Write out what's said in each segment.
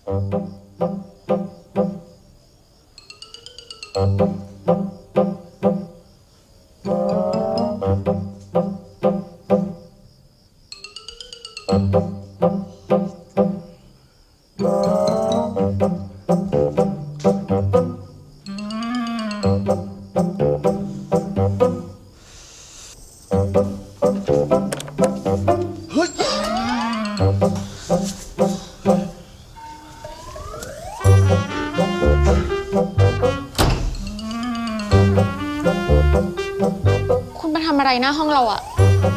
คุณมาทำอะไรหน้าห้องเราอะ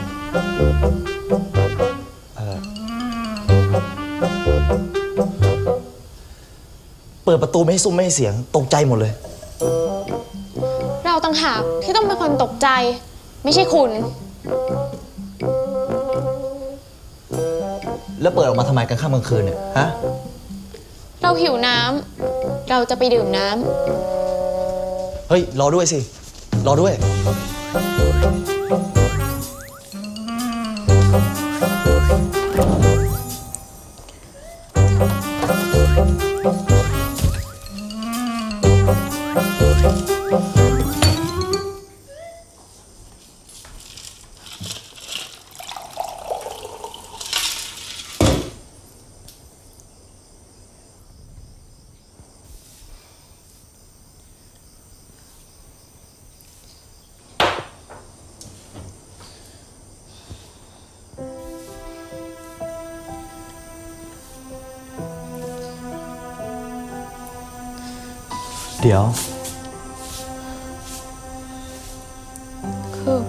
เปิดประตูไม่ให้ซุ้มไม่ให้เสียงตกใจหมดเลยเราต่างหากที่ต้องเป็นคนตกใจไม่ใช่คุณแล้วเปิดออกมาทำไมกันข้ามกลางคืนเนี่ยฮะเราหิวน้ำเราจะไปดื่มน้ำเฮ้ยรอด้วยสิรอด้วยเดี๋ยวคือ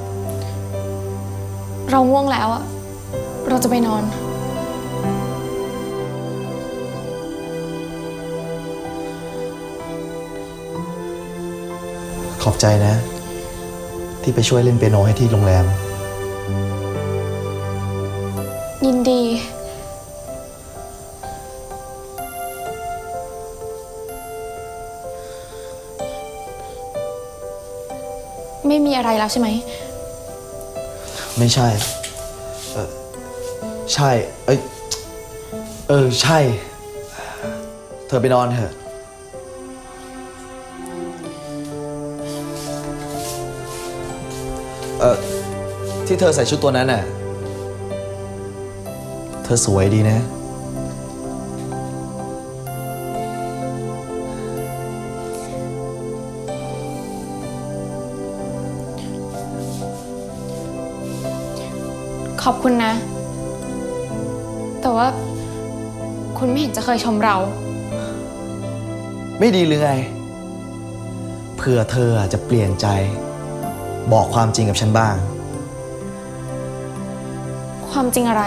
เราง่วงแล้วอะเราจะไปนอนขอบใจนะที่ไปช่วยเล่นเปียโนให้ที่โรงแรมยินดีไม่มีอะไรแล้วใช่ไหมไม่ใช่ใช่ใช่เธอไปนอนเถอะที่เธอใส่ชุดตัวนั้นน่ะเธอสวยดีนะขอบคุณนะแต่ว่าคุณไม่เห็นจะเคยชมเราไม่ดีหรือไงเผื่อเธอจะเปลี่ยนใจบอกความจริงกับฉันบ้างความจริงอะไร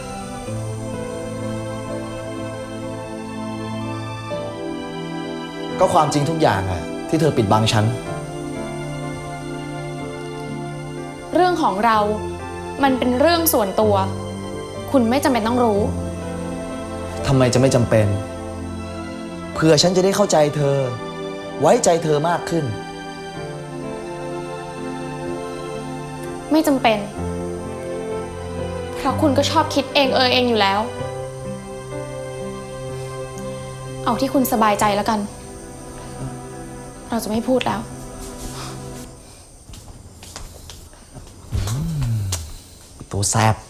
ก็ความจริงทุกอย่างอะที่เธอปิดบังฉันเรื่องของเรามันเป็นเรื่องส่วนตัวคุณไม่จำเป็นต้องรู้ทำไมจะไม่จำเป็นเพื่อฉันจะได้เข้าใจเธอไว้ใจเธอมากขึ้นไม่จำเป็นเพราะคุณก็ชอบคิดเองอยู่แล้วเอาที่คุณสบายใจแล้วกันเราจะไม่พูดแล้วตัวแซ่บ